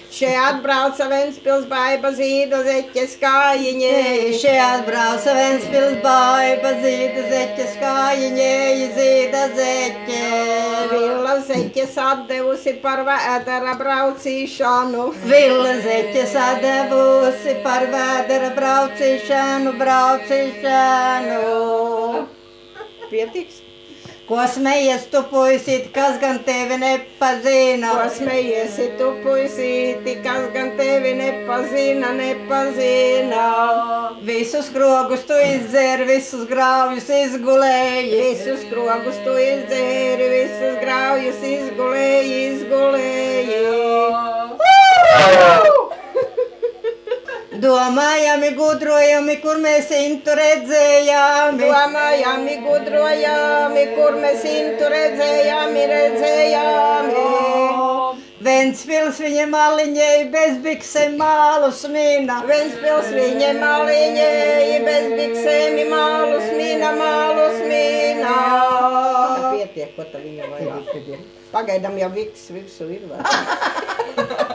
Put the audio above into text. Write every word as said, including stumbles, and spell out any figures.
Še atbrauca Ventspils baiba zīda zeķes kājiņē. Še atbrauca Ventspils baiba zīda zeķes kājiņē, zīda zeķe. Villa zeķes atdevusi par vēdera braucīšanu. Villa zeķes atdevusi par vēdera braucīšanu, braucīšanu. Pietiks? Ko smejies tu puisīti, kas gan tevi nepazina? Ko smejies tu puisīti, kas gan tevi nepazina, nepazina? Visus krogus tu izdzēri, visus grāvjus izgulēji. Visus krogus tu izdzēri, visus grāvjus izgulēji, izgulēji. Domājami, gudrojami, kur mēs intu redzējāmi. Domājami, gudrojami, kur mēs intu redzējāmi, redzējāmi. Ventspils viņa maliņai bez biksēm mālus mina. Ventspils viņa maliņai bez biksēm mālus mina, mālus mina. Pietiek, ko tā viņa vajag. Pagaidām jau viks, viksu ir vēl.